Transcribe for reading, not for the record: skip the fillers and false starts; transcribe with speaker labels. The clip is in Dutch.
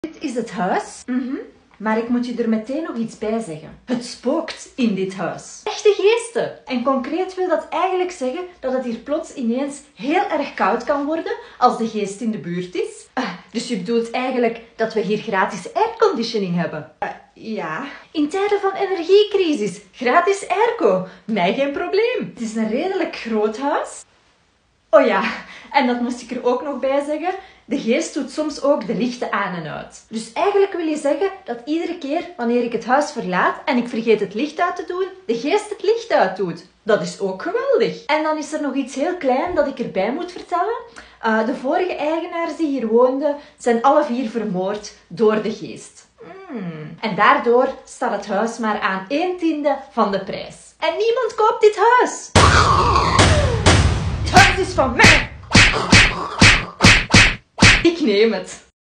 Speaker 1: Dit is het huis. Maar ik moet je er meteen nog iets bij zeggen. Het spookt in dit huis. Echte geesten. En concreet wil dat eigenlijk zeggen dat het hier plots ineens heel erg koud kan worden als de geest in de buurt is. Dus je bedoelt eigenlijk dat we hier gratis airconditioning hebben? Ja. In tijden van energiecrisis. Gratis airco. Mij geen probleem. Het is een redelijk groot huis. Oh ja, en dat moest ik er ook nog bij zeggen. De geest doet soms ook de lichten aan en uit. Dus eigenlijk wil je zeggen dat iedere keer wanneer ik het huis verlaat en ik vergeet het licht uit te doen, de geest het licht uitdoet. Dat is ook geweldig. En dan is er nog iets heel klein dat ik erbij moet vertellen. De vorige eigenaars die hier woonden zijn alle 4 vermoord door de geest. En daardoor staat het huis maar aan 1/10 van de prijs. En niemand koopt dit huis. Het huis is van mij. Ik neem het.